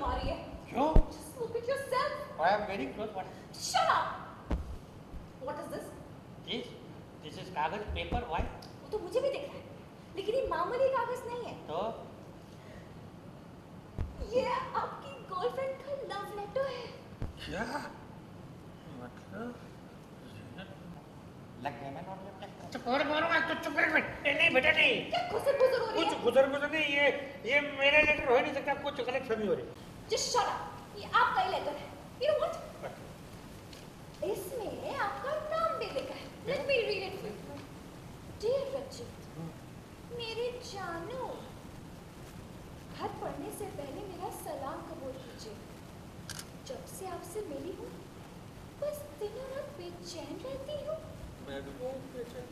आ रही है। क्यों? Just look at yourself. I am very close. What? Shut up. What is this? This is कागज paper. Why? वो तो मुझे भी दिख रहा है, लेकिन ये मामूली कागज नहीं है। तो ये आपकी गर्लफ्रेंड का लव लेटर है। क्या मतलब? लग गया मैं नॉट लेफ्ट। चुप कर मारूंगा तो चुप कर। नहीं बेटा नहीं। क्या खुसर-खुसर हो रही है? कुछ खुसर नहीं, ये मेरा लेटर हो ही नहीं सकता। कुछ गलतफहमी हो रही है। Just shut up. ये आपका ही लेटर है। You know what? इसमें आपका नाम भी लिखा है। Let me read it for you. Dear Ranjeet, मेरे जानू, खत पढ़ने से पहले मेरा सलाम कबूल कीजिए। जब से आपसे मिली हूँ, बस दिनों रात बेचैन रहती हूँ। मैं भी बहुत बेचैन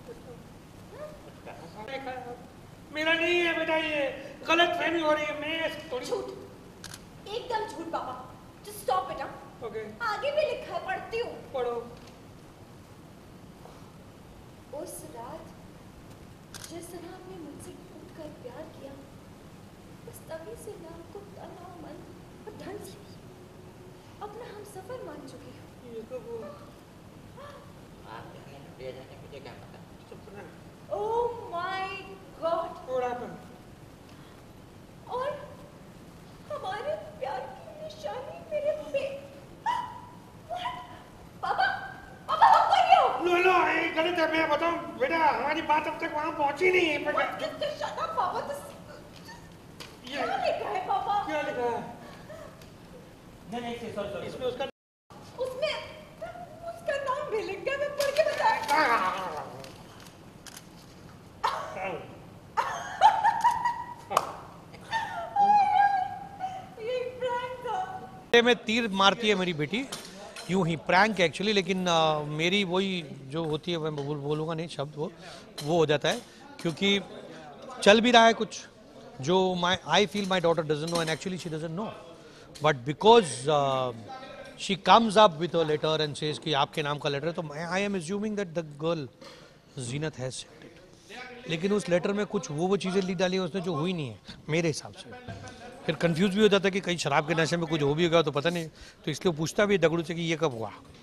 रहता हूँ। मेरा नहीं है बेटा, ये गलतफहमी हो रही है। मैं थोड़ी झूठ, एकदम झूठ पापा। Just stop it, okay. आगे भी लिखा है, पढ़ती हूँ। पढ़ो। उस रात जिस तरह आपने मुझसे टूटकर प्यार किया, बस तभी से मैं आपको तना मन और धन से अपना हम सफर मान चुकी हूँ। ये कब हुआ? मुझे क्या पता। चुप रह। Oh my God! और हमारे प्यार की निशानी मेरे पे। पापा, पापा आप कर रहे हो? नो ये गलत है। मैं बताऊं बेटा, हमारी बात अब तक वहाँ पहुँची नहीं है। Just shut up, पापा। ये क्या लिखा है पापा? क्या लिखा है? नहीं सॉरी। इसमें उसका उसका नाम भी लिख गया। मैं पढ़ के बताया। ये प्रैंक था। में तीर मारती है मेरी बेटी, यूं ही प्रैंक एक्चुअली। लेकिन मेरी वही जो होती है, मैं बोलूँगा नहीं शब्द, वो हो जाता है क्योंकि चल भी रहा है कुछ जो I feel my daughter doesn't know and actually she doesn't know, but because she comes up with a letter and says कि आपके नाम का लेटर है, तो I am assuming that the girl Zeenat has sent it. लेकिन उस letter में कुछ वो चीज़ें लिख डाली उसने जो हुई नहीं है मेरे हिसाब से। फिर कंफ्यूज भी हो जाता है कि कहीं शराब के नशे में कुछ हो भी होगा तो पता नहीं, तो इसलिए पूछता भी दगड़ू से कि ये कब हुआ।